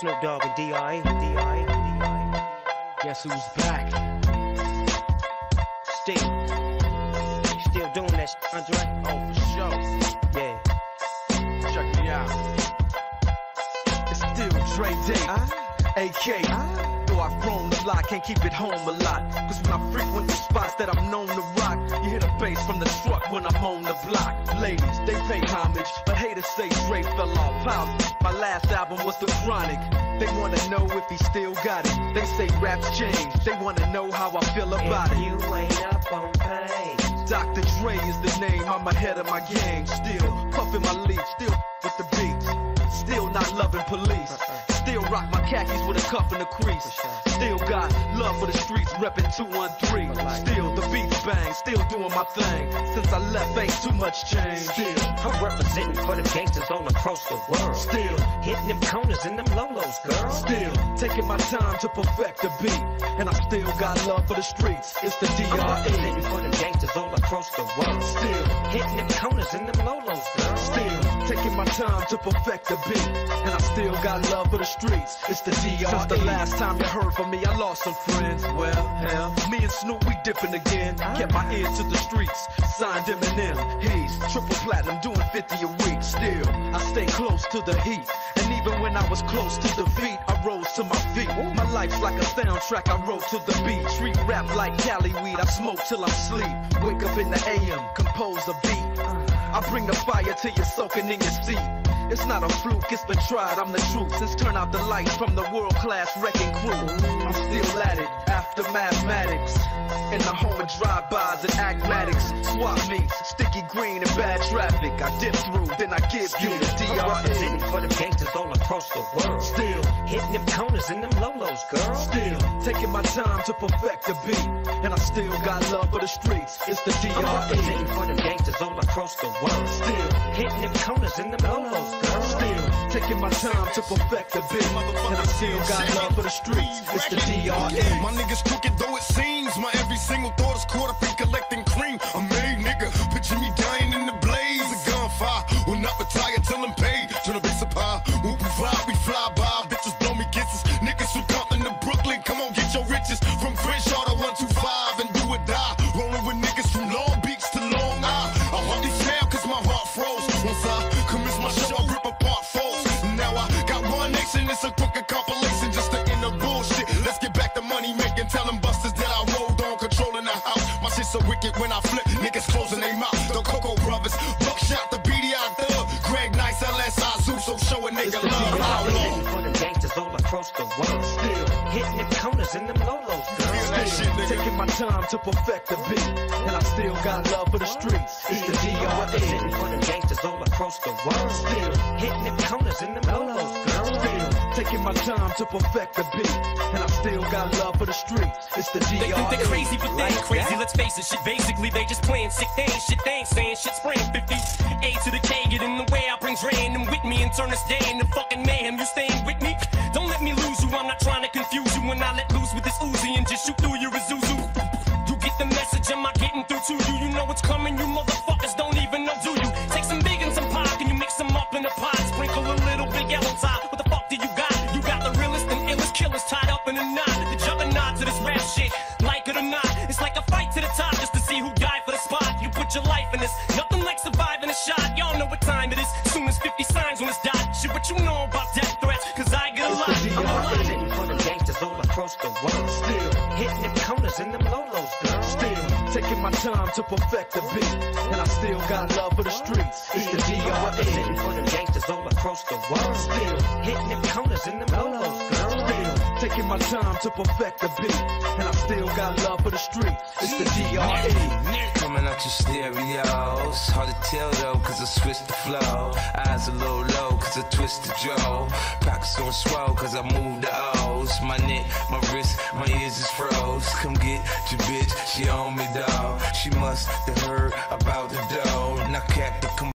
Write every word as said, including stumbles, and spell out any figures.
Snoop Dogg and D I D I D I Guess who's back? Still, still doing that, sh- Andre? Oh, for sure. Yeah. Check me out. It's still Dre Day, Ah, A K. ah. Though I've grown a lot, can't keep it home a lot. Cause when I frequent the spots that I'm known to rock, you hear the bass from the truck when I'm on the block. Ladies, they pay homage, but haters say Dre fell off. How? My last album was The Chronic. They wanna know if he still got it. They say raps change, they wanna know how I feel about If it. you ain't up on page, Doctor Dre is the name, I'm ahead of my game. Still puffin' my leaf, still with the beats. Still not loving police. Still rock my khakis with a cuff and a crease. Still got love for the streets, reppin' two one three. Still the beats bang, still doing my thing. Since I left, ain't too much change. Still, I'm representing for the gangsters all across the world. still, Hitting them corners and them lolos, girl. still taking my time to perfect the beat. And I still got love for the streets. It's the D I'm R E. representing for the gangsters all across the world. Still, Hitting them corners and them lolos, girl. Still taking my time to perfect the beat, and I still got love for the streets. It's the D R E. Since the last time you heard from me, I lost some friends. Well, hell, me and Snoop, we dipping again. Kept my ear to the streets, signed Eminem. He's triple platinum, doing fifty a week. Still, I stay close to the heat, and even when I was close to defeat, I rose to my feet. My life's like a soundtrack, I wrote to the beat. Street rap like Cali weed, I smoke till I'm sleep. Wake up in the A M, compose a beat. I bring the fire till you're soaking in your seat. It's not a fluke, it's been tried, I'm the truth. Since turn out the lights from the world-class wrecking crew, I'm still at it, after mathematics. In the home of drive-bys and acmatics. Swap meets, sticky green and bad traffic. I dip through, then I give you the D I'm R E. representing for the gangsters all across the world. Still, Hitting them corners and them lolos, girl. still, taking my time to perfect the beat. And I still got love for the streets. It's the D I'm R E. representing for the gangsters all across the world. Still, Hitting them corners and them lolos, girl. Still taking my time to perfect the beat, and I still got love for the streets. It's the D R E. My niggas crooked though it seems. My every single thought is caught up in collecting cream. A made nigga, picture me dying in the blaze of gunfire. Will not retire till I'm paid. Turn the bass up high. When we fly, we fly by. Bitches blow me kisses. Niggas from Compton to Brooklyn, come on get your riches. From Crenshaw to one two five and do or die. Rolling with niggas from Long Beach to Long Island. I hardly smile cause my heart froze. Once I commence my show, I rip apart foes. Now I got one nation, it's a crooked compilation just to end the bullshit. Let's get back to money making, tell them busters that I rolled on, controlling the house. My shit so wicked when I flip, niggas closing their mouth. The Coco Brothers, Buckshot, the B D I Thug, Greg Nice, L S I Zoo, so show a nigga love. I'm How representing long? for the gangsters all across the world. Still, Hitting them corners and them lolos, Feel girl. that shit, nigga. taking my time to perfect the beat, and I still got love for the streets. It's the D I'm R E. representing for the gangsters all across the world. Still, Hitting them corners and them lolos, girl. still taking my time to perfect the beat, and I still got love for the streets. It's the D R E. They think they're crazy, but they ain't Like crazy. that? Let's face it, shit. Basically, they just playing sick. They ain't shit. They ain't saying shit. Spraying fifty. A to the K, get in the way. I bring Dre and them with me and turn this day into fucking mayhem. You staying with me? Don't let me lose you. I'm not trying to confuse you. When I let loose with this Uzi and just shoot through your Isuzu. You get the message. I'm not getting through to you. You know what's coming. You motherfuckers don't even know, do you? Take some big and some pop. Can you mix them up in a pot? Sprinkle a little big yellow top. What the fuck do you got? You got the realest and illest killers tied up in a knot. The juggernaut to this rap shit. Like it or not, it's like a fight to the top just to see who died for the spot. You put your life in this. Nothing like surviving a shot. Y'all know what time it is. Soon as fifty signs on this dot. Shit, what you know about death threats? Cause I get a lot. I'm representing for the gangsters all across the world. Still, Hitting them corners and them lolos, girl. still taking my time to perfect the beat, and I still got love for the streets. It's the D I'm R E. representing for the gangsters all across the world. Still, Hitting them corners and them lolos, girl. still taking my time to perfect the beat, and I still got love for the streets. It's the D R E. Coming out your stereos. Hard to tell though, cause I switched the flow. Eyes a little low, cause I twist the jaw. Pockets on swell, cause I moved the O's. My neck, my wrist, my ears is froze. Come get your bitch, she on me, dawg. She must have heard